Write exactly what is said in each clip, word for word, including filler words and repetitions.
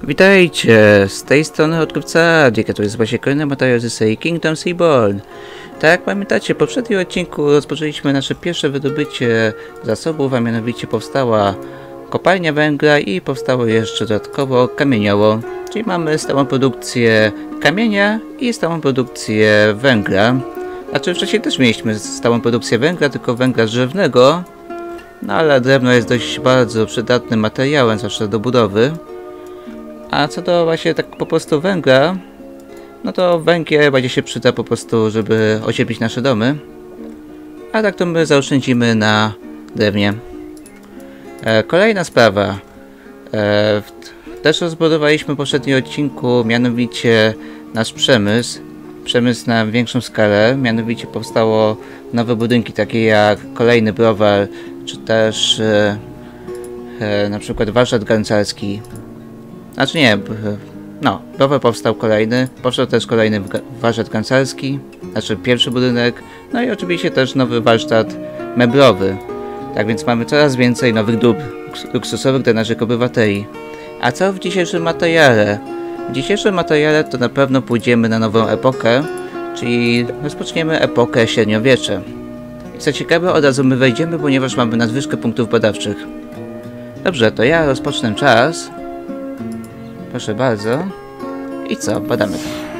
Witajcie, z tej strony odkrywca Adik, to jest właśnie kolejny materiał z serii Kingdoms Reborn. Tak jak pamiętacie, w poprzednim odcinku rozpoczęliśmy nasze pierwsze wydobycie zasobów, a mianowicie powstała kopalnia węgla i powstało jeszcze dodatkowo kamienioło. Czyli mamy stałą produkcję kamienia i stałą produkcję węgla. Znaczy wcześniej też mieliśmy stałą produkcję węgla, tylko węgla drzewnego. No ale drewno jest dość bardzo przydatnym materiałem, zwłaszcza do budowy. A co do właśnie tak po prostu węgla, no to węgiel będzie się przyda po prostu, żeby ocieplić nasze domy. A tak to my zaoszczędzimy na drewnie. E, kolejna sprawa. E, też rozbudowaliśmy w poprzednim odcinku mianowicie nasz przemysł. Przemysł na większą skalę. Mianowicie powstało nowe budynki takie jak kolejny browar, czy też e, e, na przykład warsztat garncarski. Znaczy nie, no, browar powstał kolejny, powstał też kolejny warsztat garncarski, znaczy pierwszy budynek, no i oczywiście też nowy warsztat meblowy. Tak więc mamy coraz więcej nowych dóbr luksusowych dla naszych obywateli. A co w dzisiejszym materiale? W dzisiejszym materiale to na pewno pójdziemy na nową epokę, czyli rozpoczniemy epokę średniowiecze. I co ciekawe, od razu my wejdziemy, ponieważ mamy nadwyżkę punktów badawczych. Dobrze, to ja rozpocznę czas. Proszę bardzo. I co? Badamy.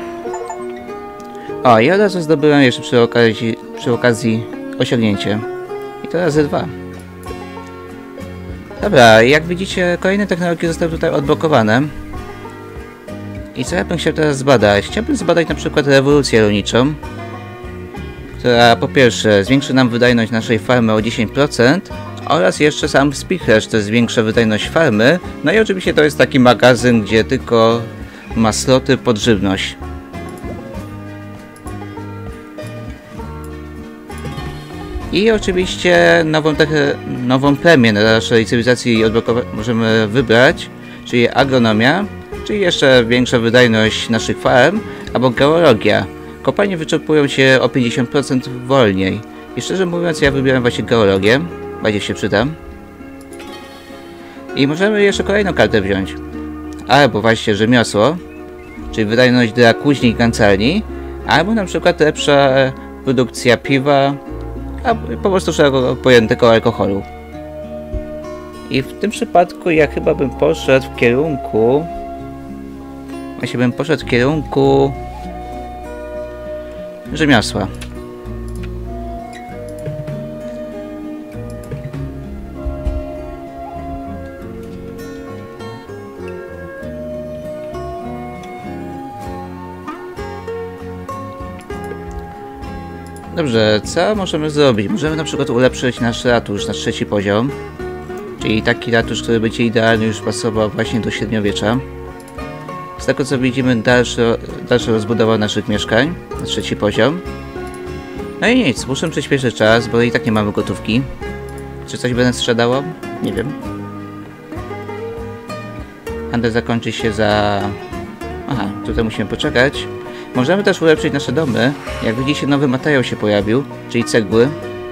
O, i od razu zdobyłem jeszcze przy okazji, przy okazji osiągnięcie. I to razy dwa. Dobra, jak widzicie, kolejne technologie zostały tutaj odblokowane. I co ja bym chciał teraz zbadać? Chciałbym zbadać na przykład rewolucję rolniczą, która po pierwsze zwiększy nam wydajność naszej farmy o dziesięć procent, oraz jeszcze sam Speedhash to zwiększa wydajność farmy. No i oczywiście to jest taki magazyn, gdzie tylko ma sloty pod żywność. I oczywiście nową, nową premię na naszej cywilizacji możemy wybrać, czyli agronomia, czyli jeszcze większa wydajność naszych farm, albo geologia. Kopalnie wyczerpują się o pięćdziesiąt procent wolniej. I szczerze mówiąc, ja wybieram właśnie geologię. Będzie się przyda. I możemy jeszcze kolejną kartę wziąć. Albo właśnie rzemiosło, czyli wydajność dla kuźni i garncarni, albo na przykład lepsza produkcja piwa, albo po prostu szeroko pojętego alkoholu. I w tym przypadku ja chyba bym poszedł w kierunku... Właśnie bym poszedł w kierunku... rzemiosła. Dobrze, co możemy zrobić? Możemy na przykład ulepszyć nasz ratusz na trzeci poziom. Czyli taki ratusz, który będzie idealnie już pasował właśnie do średniowiecza. Z tego co widzimy, dalsza, dalsza rozbudowa naszych mieszkań na trzeci poziom. No i nic, muszę przyspieszyć czas, bo i tak nie mamy gotówki. Czy coś będę sprzedało? Nie wiem. Handel zakończy się za... Aha, tutaj musimy poczekać. Możemy też ulepszyć nasze domy. Jak widzicie, nowy materiał się pojawił, czyli cegły.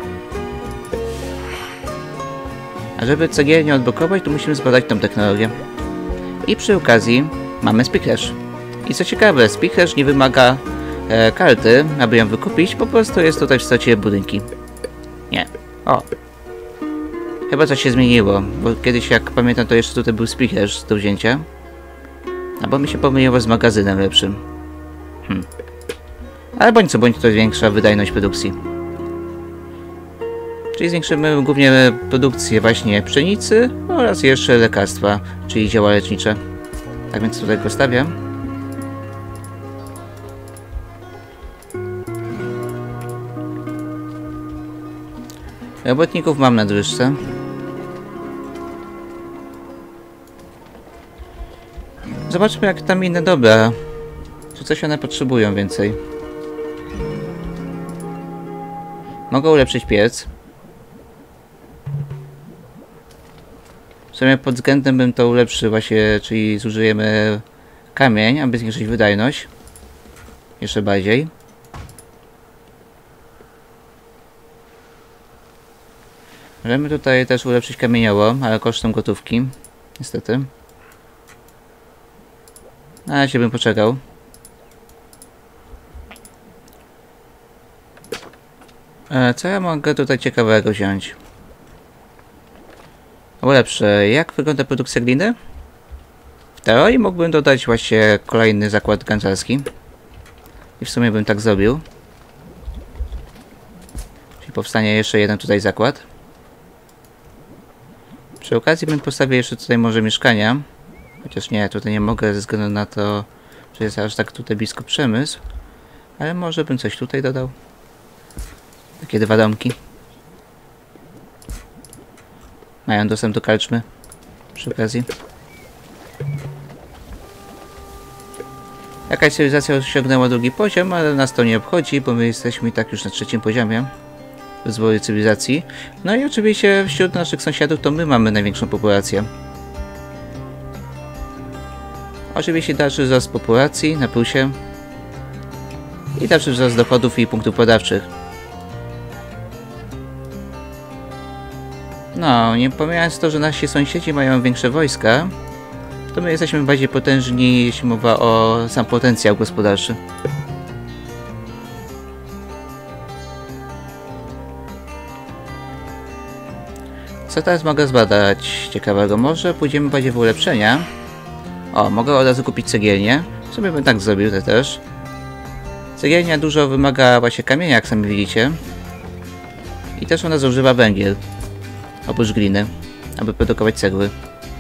A żeby cegielnię odblokować, to musimy zbadać tą technologię. I przy okazji mamy Speedhash. I co ciekawe, Speedhash nie wymaga e, karty, aby ją wykupić, po prostu jest tutaj w stracie budynki. Nie. O. Chyba coś się zmieniło, bo kiedyś, jak pamiętam, to jeszcze tutaj był Speedhash do wzięcia. Albo mi się pomyliło z magazynem lepszym. Hmm. Ale bądź co bądź to zwiększa wydajność produkcji. Czyli zwiększymy głównie produkcję właśnie pszenicy oraz jeszcze lekarstwa, czyli zioła lecznicze. Tak więc tutaj go stawiam. Robotników mam na nadwyżce. Zobaczmy jak tam inne dobra. Czy coś one potrzebują więcej? Mogę ulepszyć piec. W sumie pod względem bym to ulepszył właśnie, czyli zużyjemy kamień, aby zwiększyć wydajność. Jeszcze bardziej. Możemy tutaj też ulepszyć kamienioło, ale kosztem gotówki. Niestety. Na razie bym poczekał. E, co ja mogę tutaj ciekawego wziąć? O lepsze, jak wygląda produkcja gliny? W teorii mógłbym dodać właśnie kolejny zakład ganczarski. I w sumie bym tak zrobił. Czyli powstanie jeszcze jeden tutaj zakład. Przy okazji bym postawił jeszcze tutaj może mieszkania. Chociaż nie, tutaj nie mogę ze względu na to, że jest aż tak tutaj blisko przemysł. Ale może bym coś tutaj dodał. Takie dwa domki. Mają dostęp do karczmy. Przy okazji. Jakaś cywilizacja osiągnęła drugi poziom, ale nas to nie obchodzi, bo my jesteśmy i tak już na trzecim poziomie rozwoju cywilizacji. No i oczywiście wśród naszych sąsiadów to my mamy największą populację. Oczywiście dalszy wzrost populacji na plusie. I dalszy wzrost dochodów i punktów badawczych. No, nie pomijając to, że nasi sąsiedzi mają większe wojska, to my jesteśmy bardziej potężni, jeśli mowa o sam potencjał gospodarczy. Co teraz mogę zbadać ciekawego? Może pójdziemy bardziej w ulepszenia. O, mogę od razu kupić cegielnię. W sumie bym tak zrobił to też. Cegielnia dużo wymaga właśnie kamienia, jak sami widzicie. I też ona zużywa węgiel. Oprócz gliny, aby produkować cegły.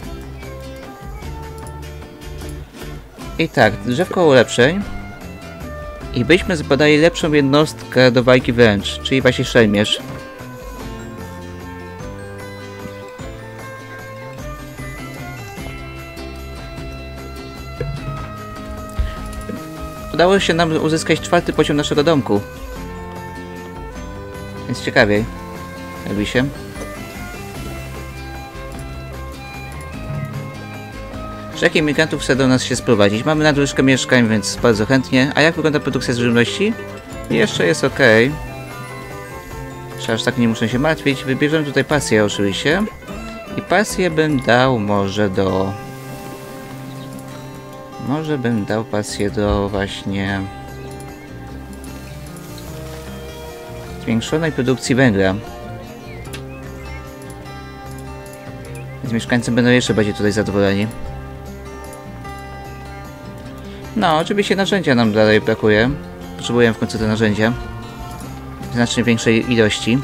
I tak, drzewko ulepszeń. I byśmy zbadali lepszą jednostkę do walki wręcz, czyli właśnie szelmierz. Udało się nam uzyskać czwarty poziom naszego domku. Więc ciekawiej robi się. Rzek imigrantów chce do nas się sprowadzić. Mamy nadwyżkę mieszkań, więc bardzo chętnie. A jak wygląda produkcja z żywności? Jeszcze jest ok. Czy aż tak nie muszę się martwić. Wybierzemy tutaj pasję oczywiście. I pasję bym dał może do... Może bym dał pasję do właśnie... zwiększonej produkcji węgla. Więc mieszkańcy będą jeszcze bardziej tutaj zadowoleni. No, oczywiście narzędzia nam dalej brakuje. Potrzebujemy w końcu te narzędzia. W znacznie większej ilości.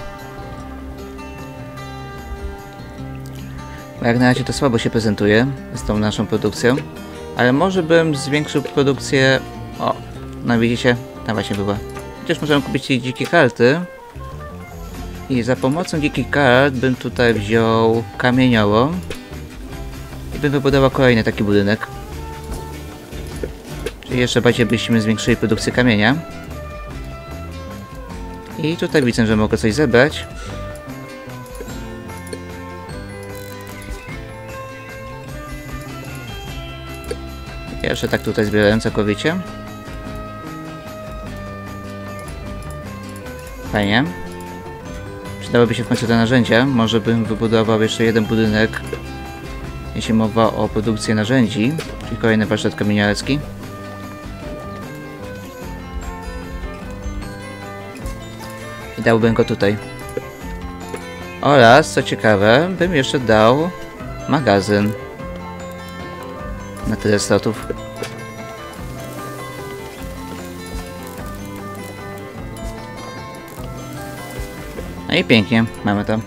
Bo jak na razie to słabo się prezentuje z tą naszą produkcją. Ale może bym zwiększył produkcję... O, no widzicie? Tam właśnie była. Chociaż możemy kupić jej dzikie karty. I za pomocą dzikich kart bym tutaj wziął kamieniową. I bym wybudował kolejny taki budynek. Czyli jeszcze bardziej byśmy zwiększyli produkcję kamienia. I tutaj widzę, że mogę coś zebrać. Jeszcze tak tutaj zbierałem całkowicie. Fajnie. Przydałyby się w końcu te narzędzia. Może bym wybudował jeszcze jeden budynek, jeśli mowa o produkcji narzędzi, czyli kolejny warsztat kamieniarski. I dałbym go tutaj. Oraz, co ciekawe, bym jeszcze dał magazyn na tyle slotów. No i pięknie, mamy to.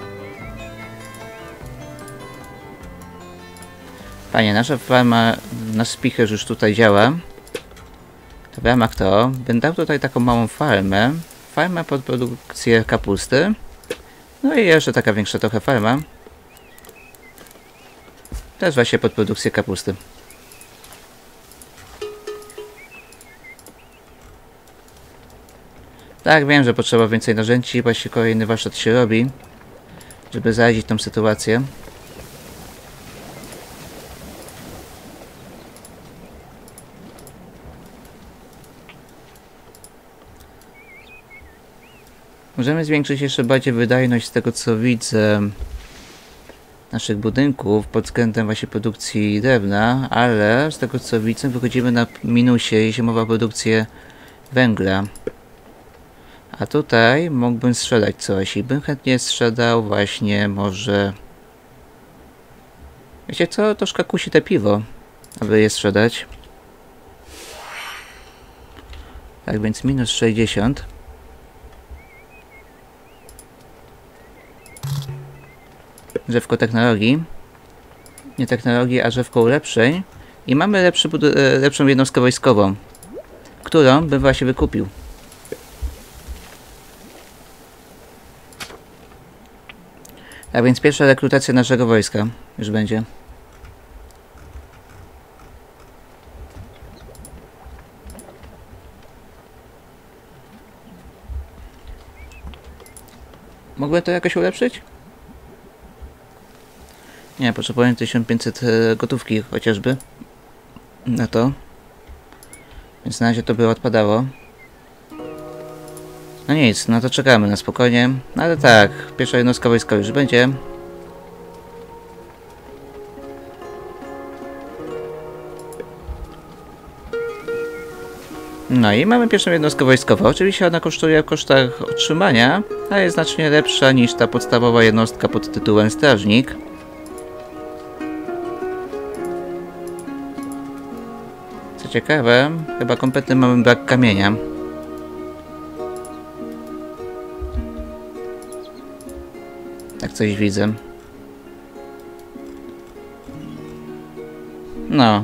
Fajnie, nasza farma, nasz spicher już tutaj działa. To w ramach to bym dał tutaj taką małą farmę. Farmę pod produkcję kapusty. No i jeszcze taka większa trochę farma. Też właśnie pod produkcję kapusty. Tak, wiem, że potrzeba więcej narzędzi, właśnie kolejny warsztat się robi, żeby zaradzić tą sytuację. Możemy zwiększyć jeszcze bardziej wydajność z tego co widzę naszych budynków pod względem właśnie produkcji drewna, ale z tego co widzę wychodzimy na minusie, jeśli mowa o produkcję węgla. A tutaj mógłbym strzelać coś i bym chętnie sprzedał właśnie może... Wiecie co? Troszkę kusi te piwo, aby je sprzedać. Tak więc minus sześćdziesiąt. Drzewko technologii. Nie technologii, a drzewko ulepszeń. I mamy lepszy lepszą jednostkę wojskową, którą bym właśnie wykupił. A więc pierwsza rekrutacja naszego wojska już będzie. Mógłbym to jakoś ulepszyć? Nie, potrzebuję tysiąc pięćset gotówki chociażby na to. Więc na razie to by odpadało. No nic, no to czekamy na spokojnie. No ale tak, pierwsza jednostka wojska już będzie. No i mamy pierwszą jednostkę wojskową. Oczywiście ona kosztuje w kosztach utrzymania, ale jest znacznie lepsza niż ta podstawowa jednostka pod tytułem strażnik. Co ciekawe, chyba kompletny mamy brak kamienia. Tak coś widzę. No.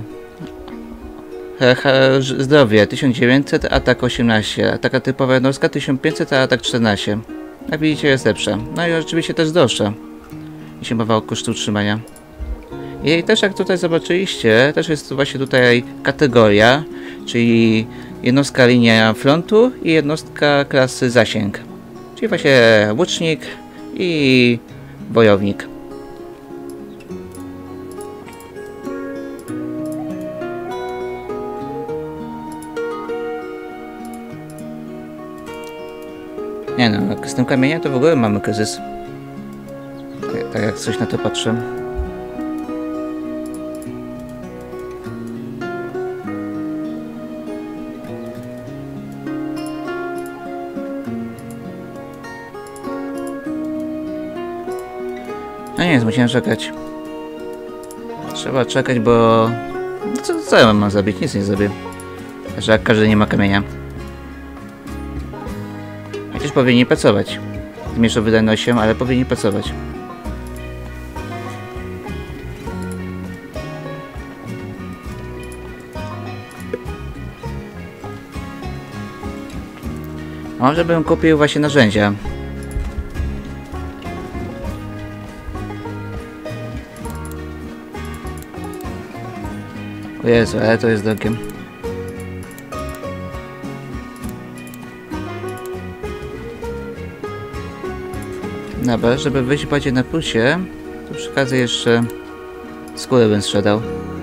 Zdrowie tysiąc dziewięćset, atak osiemnaście. Taka typowa jednostka tysiąc pięćset, a atak czternaście. Jak widzicie jest lepsza. No i oczywiście też droższa, jeśli mowa o kosztu utrzymania. I też jak tutaj zobaczyliście, też jest właśnie tutaj kategoria, czyli jednostka linia frontu i jednostka klasy zasięg. Czyli właśnie łucznik i wojownik. Nie no, z tym kamieniem to w ogóle mamy kryzys. Tak, tak jak coś na to patrzę. No nie, musiałem czekać. Trzeba czekać, bo... Co, co ja mam zrobić? Nic nie zrobię. Że jak każdy nie ma kamienia. Chociaż powinni pracować. Z mniejszą wydajnością, ale powinni pracować. Może bym kupił właśnie narzędzia. O Jezu, ale to jest drogie. Dobra, żeby wyjść bardziej na plusie, to przy okazji jeszcze skórę bym sprzedał.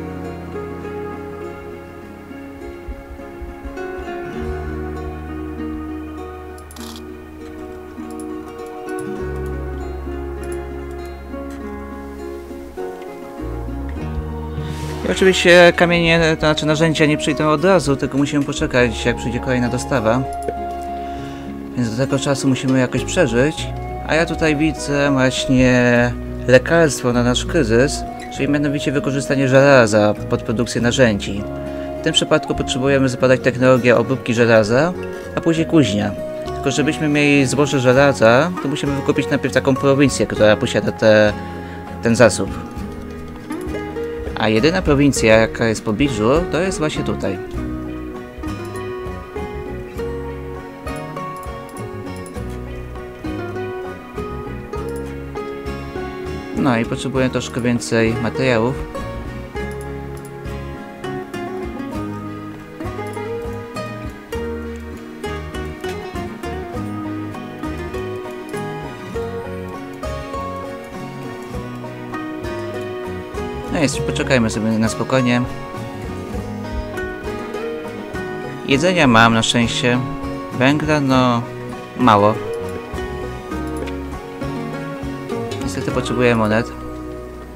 I oczywiście kamienie, to znaczy narzędzia nie przyjdą od razu, tylko musimy poczekać, jak przyjdzie kolejna dostawa. Więc do tego czasu musimy jakoś przeżyć. A ja tutaj widzę właśnie lekarstwo na nasz kryzys, czyli mianowicie wykorzystanie żelaza pod produkcję narzędzi. W tym przypadku potrzebujemy zbadać technologię obróbki żelaza, a później kuźnia. Tylko żebyśmy mieli zboże żelaza, to musimy wykupić najpierw taką prowincję, która posiada te, ten zasób. A jedyna prowincja, jaka jest w pobliżu, to jest właśnie tutaj. No i potrzebuję troszkę więcej materiałów. No jest, poczekajmy sobie na spokojnie. Jedzenia mam na szczęście. Węgla no mało. Niestety potrzebuję monet.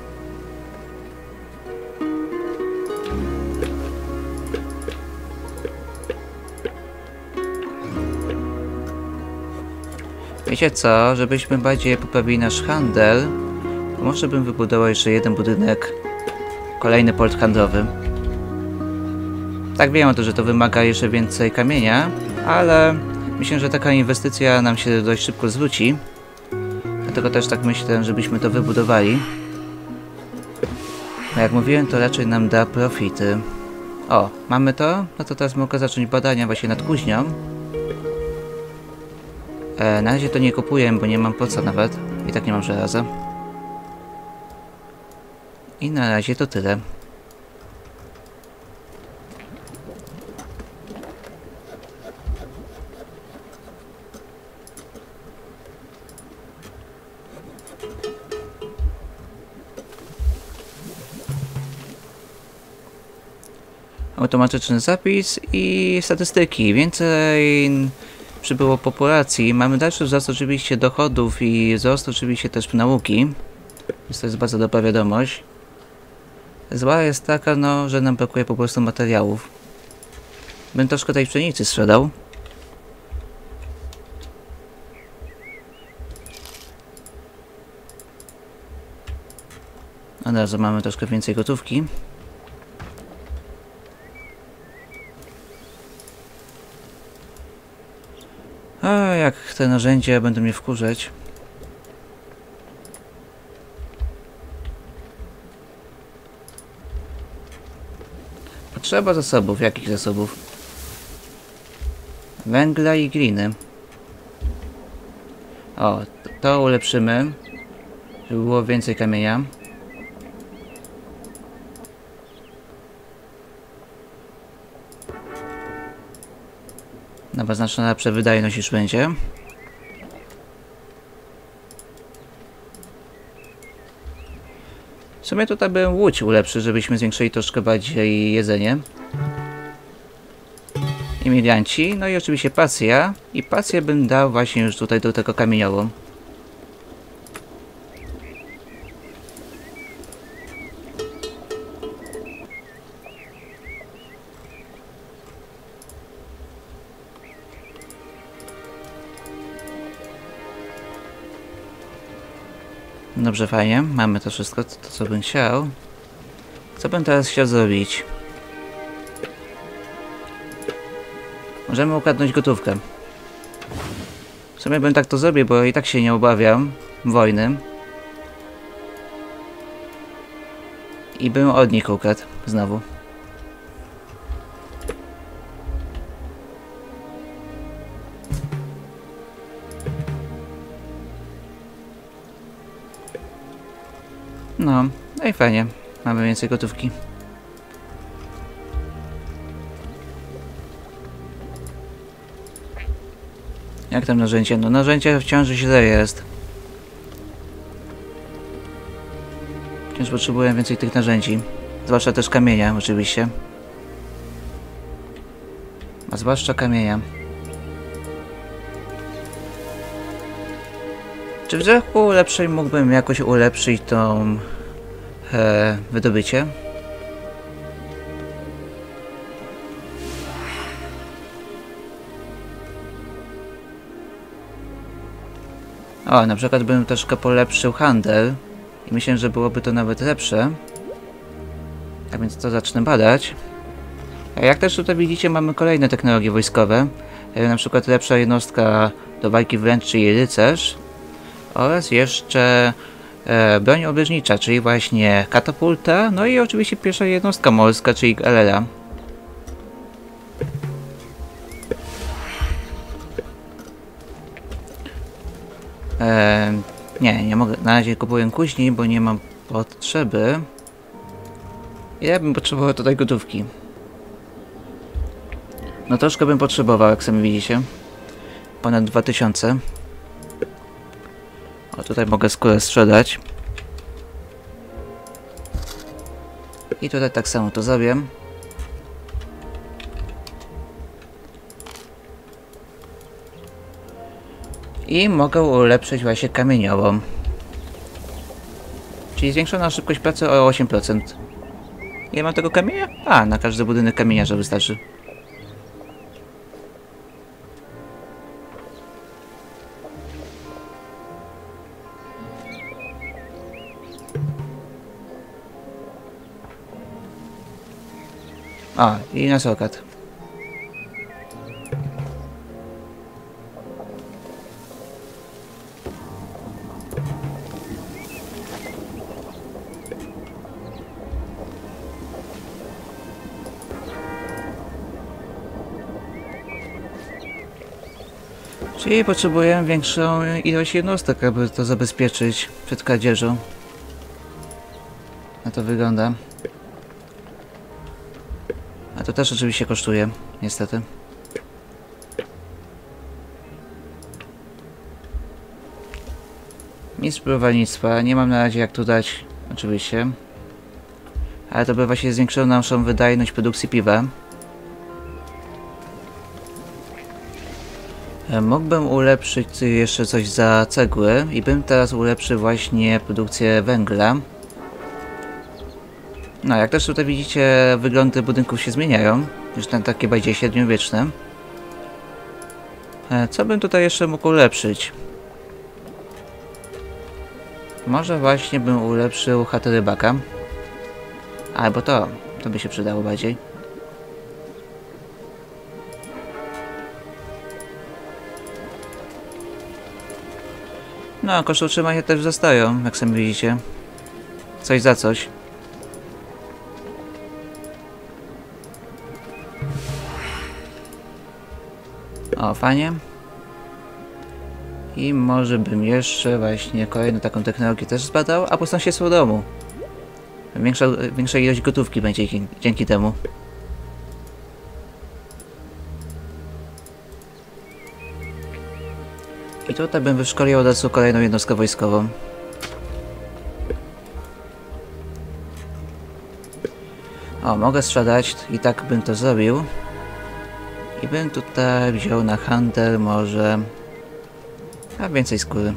Wiecie co, żebyśmy bardziej poprawili nasz handel, to może bym wybudował jeszcze jeden budynek, kolejny port handlowy. Tak, wiem o to, że to wymaga jeszcze więcej kamienia, ale myślę, że taka inwestycja nam się dość szybko zwróci. Dlatego też tak myślę, żebyśmy to wybudowali. No jak mówiłem, to raczej nam da profity. O, mamy to? No to teraz mogę zacząć badania właśnie nad kuźnią. E, na razie to nie kupuję, bo nie mam po co nawet. I tak nie mam żelaza. I na razie to tyle. Automatyczny zapis i statystyki. Więcej przybyło populacji. Mamy dalszy wzrost oczywiście dochodów i wzrost oczywiście też nauki. Więc to jest bardzo dobra wiadomość. Zła jest taka, no, że nam brakuje po prostu materiałów. Bym troszkę tej pszenicy sprzedał. Od razu mamy troszkę więcej gotówki. A jak te narzędzia będą mnie wkurzać. Potrzeba zasobów. Jakich zasobów? Węgla i gliny. O, to ulepszymy, żeby było więcej kamienia. Nawet znacznie lepsza wydajność już będzie. W sumie tutaj bym łódź ulepszył, żebyśmy zwiększyli troszkę bardziej jedzenie. Imigranci, no i oczywiście pasja. I pasję bym dał właśnie już tutaj do tego kamieniową. Dobrze, fajnie. Mamy to wszystko, to, to co bym chciał. Co bym teraz chciał zrobić? Możemy ukradnąć gotówkę. W sumie bym tak to zrobił, bo i tak się nie obawiam wojny. I bym od nich ukradł znowu. No, no i fajnie. Mamy więcej gotówki. Jak tam narzędzie? No narzędzie wciąż źle jest. Wciąż potrzebuję więcej tych narzędzi. Zwłaszcza też kamienia, oczywiście. A zwłaszcza kamienia. Czy w rzeku lepszej mógłbym jakoś ulepszyć tą e, wydobycie? O, na przykład bym troszkę polepszył handel i myślę, że byłoby to nawet lepsze. Tak więc to zacznę badać. A jak też tutaj widzicie, mamy kolejne technologie wojskowe. E, na przykład lepsza jednostka do walki wręcz, czyli rycerz. Oraz jeszcze e, broń obieżnicza, czyli właśnie katapulta. No i oczywiście pierwsza jednostka morska, czyli galera. E, nie, nie mogę. Na razie kupuję kuźni, bo nie mam potrzeby. Ja bym potrzebował tutaj gotówki. No troszkę bym potrzebował, jak sami widzicie. Ponad dwa tysiące. O, tutaj mogę skórę sprzedać. I tutaj tak samo to zrobię. I mogę ulepszyć właśnie kamieniową. Czyli zwiększona szybkość pracy o osiem procent. Ile mam tego kamienia? A, na każdy budynek kamieniarza wystarczy. A, i na sokat. Czyli potrzebujemy większą ilość jednostek, aby to zabezpieczyć przed kradzieżą. Na to wygląda. A to też oczywiście kosztuje, niestety. Nic próbowalnictwa, nie mam na razie jak tu dać, oczywiście. Ale to by właśnie zwiększyło naszą wydajność produkcji piwa. Mógłbym ulepszyć jeszcze coś za cegły i bym teraz ulepszył właśnie produkcję węgla. No, jak też tutaj widzicie, wyglądy budynków się zmieniają, już na takie bardziej średniowieczne. Co bym tutaj jeszcze mógł ulepszyć? Może właśnie bym ulepszył chatę rybaka. Albo to, to by się przydało bardziej. No, koszty utrzymania też wzrastają, jak sami widzicie. Coś za coś. O, fajnie. I może bym jeszcze właśnie kolejną taką technologię też zbadał, a po sąsiedztwo domu. Większa, większa ilość gotówki będzie dzięki, dzięki temu. I tutaj bym wyszkolił od razu kolejną jednostkę wojskową. O, mogę sprzedać i tak bym to zrobił. I bym tutaj wziął na handel może... a więcej skóry.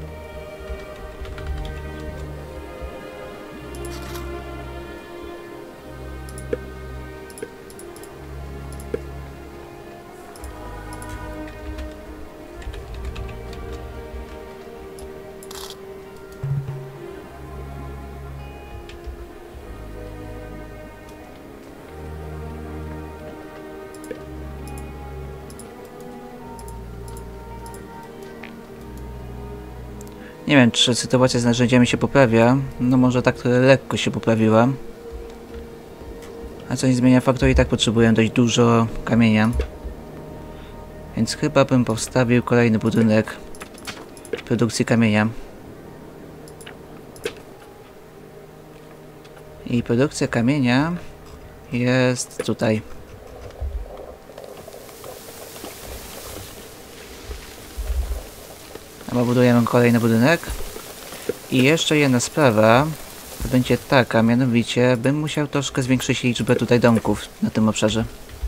Nie wiem, czy sytuacja z narzędziami się poprawia. No może tak lekko się poprawiła. A co nie zmienia faktu, i tak potrzebuję dość dużo kamienia. Więc chyba bym powstawił kolejny budynek produkcji kamienia. I produkcja kamienia jest tutaj. Albo budujemy kolejny budynek. I jeszcze jedna sprawa to będzie taka, mianowicie bym musiał troszkę zwiększyć liczbę tutaj domków na tym obszarze.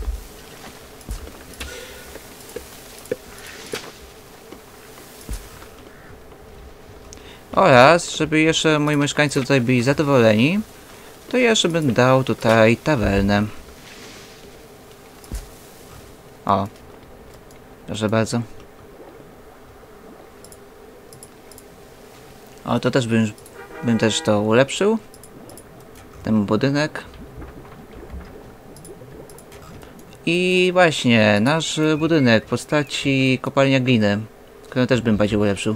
Oraz, żeby jeszcze moi mieszkańcy tutaj byli zadowoleni, to jeszcze bym dał tutaj tawernę. O, proszę bardzo. O, to też bym, bym też to ulepszył. Ten budynek. I właśnie, nasz budynek w postaci kopalnia gliny, którą też bym bardziej ulepszył.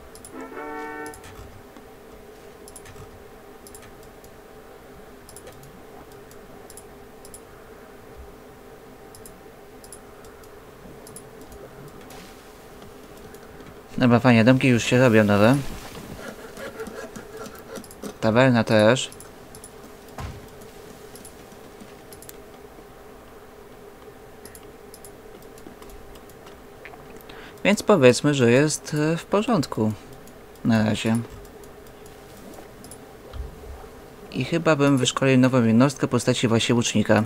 Dobra, fajnie, domki już się robią nowe. Tawerna też. Więc powiedzmy, że jest w porządku. Na razie. I chyba bym wyszkolił nową jednostkę w postaci właśnie łucznika.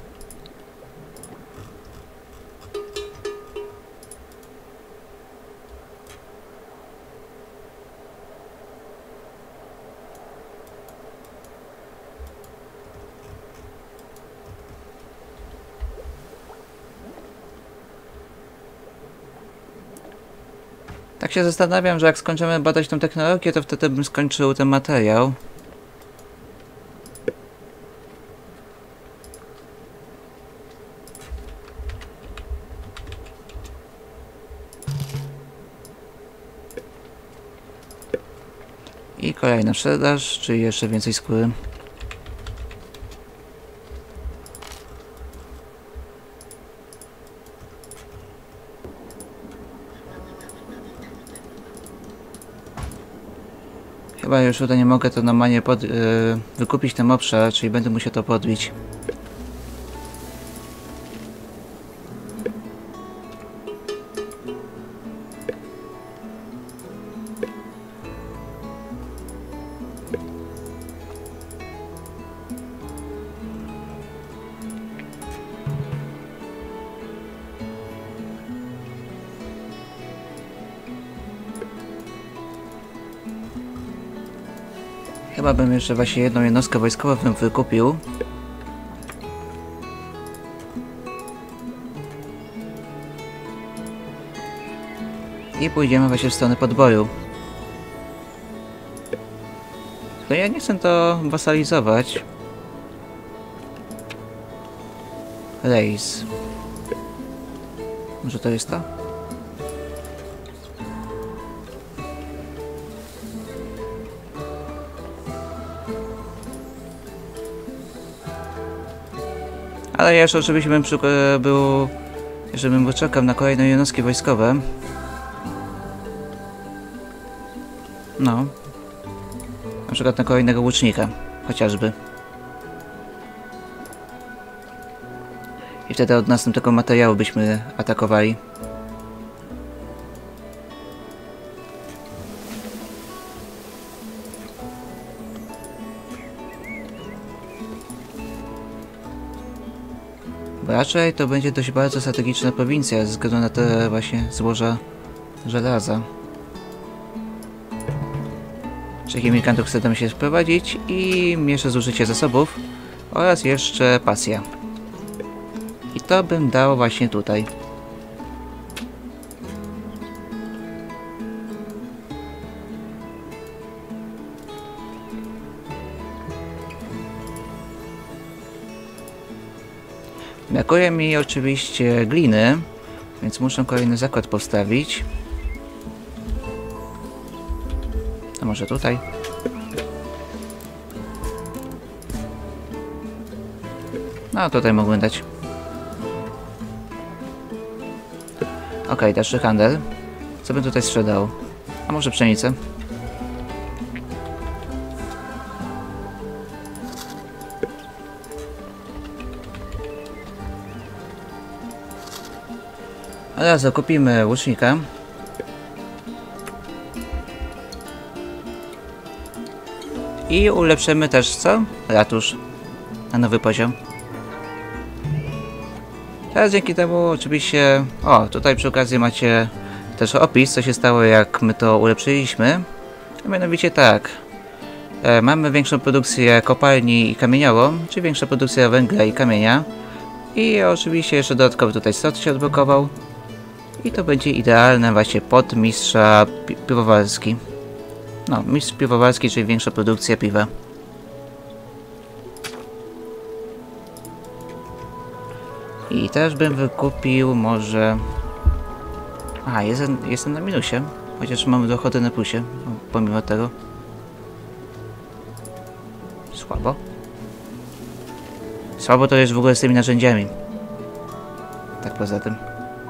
Tak się zastanawiam, że jak skończymy badać tą technologię, to wtedy bym skończył ten materiał. Kolejna sprzedaż, czy jeszcze więcej skóry. Chyba już tutaj nie mogę to normalnie pod, yy, wykupić ten obszar, czyli będę musiał to podbić. Chyba bym jeszcze właśnie jedną jednostkę wojskową bym wykupił. I pójdziemy właśnie w stronę podboju. No ja nie chcę to wasalizować. Rejs. Może to jest to? Ale jeszcze oczywiście bym był, żebym poczekał na kolejne jednostki wojskowe. No. Na przykład na kolejnego łucznika, chociażby. I wtedy od następnego materiału byśmy atakowali. Bo raczej to będzie dość bardzo strategiczna prowincja ze względu na te właśnie złoża żelaza. Trzech imigrantów chcemy się wprowadzić i jeszcze zużycie zasobów oraz jeszcze pasja. I to bym dał właśnie tutaj. Brakuje mi oczywiście gliny, więc muszę kolejny zakład postawić. A może tutaj? No tutaj mógłbym dać. Okej, okay, dalszy handel. Co bym tutaj sprzedał? A może pszenicę? Teraz zakupimy łucznika. I ulepszymy też co? Ratusz. Na nowy poziom. Teraz dzięki temu oczywiście... O, tutaj przy okazji macie też opis, co się stało jak my to ulepszyliśmy. A mianowicie tak. E, mamy większą produkcję kopalni i kamieniołom, czy większa produkcja węgla i kamienia. I oczywiście jeszcze dodatkowo tutaj slot się odblokował. I to będzie idealne właśnie pod mistrza pi piwowarski. No, mistrz piwowarski, czyli większa produkcja piwa. I też bym wykupił może... Aha, jestem, jestem na minusie. Chociaż mamy dochody na plusie, pomimo tego. Słabo. Słabo to jest w ogóle z tymi narzędziami. Tak poza tym.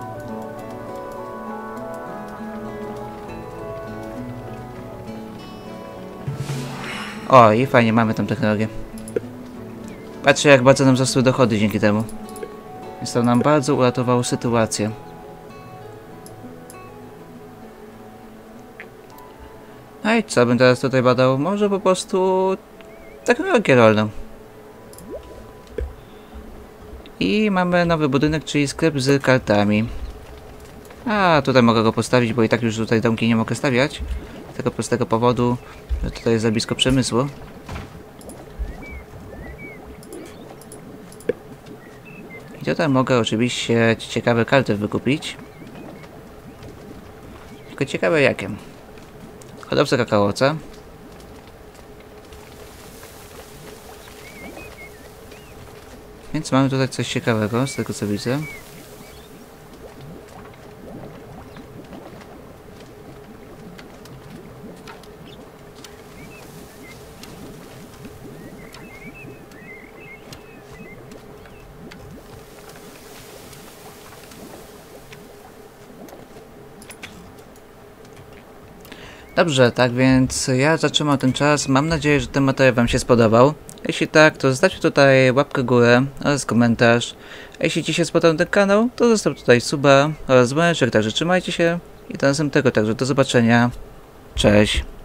O, i fajnie, mamy tą technologię. Patrzcie, jak bardzo nam wzrosły dochody dzięki temu. Więc to nam bardzo uratowało sytuację. No i co bym teraz tutaj badał? Może po prostu technologię rolną. I mamy nowy budynek, czyli sklep z kartami. A tutaj mogę go postawić, bo i tak już tutaj domki nie mogę stawiać. Z tego prostego powodu, że tutaj jest za blisko przemysłu. I tutaj mogę oczywiście ciekawe karty wykupić. Tylko ciekawe jakie. Hodowca kakaoca. Więc mamy tutaj coś ciekawego, z tego co widzę. Dobrze, tak więc ja zatrzymam ten czas. Mam nadzieję, że ten materiał wam się spodobał. Jeśli tak, to zostawcie tutaj łapkę w górę oraz komentarz. A jeśli ci się spodobał ten kanał, to zostaw tutaj suba oraz dzwoneczek, także trzymajcie się i do następnego, także do zobaczenia. Cześć.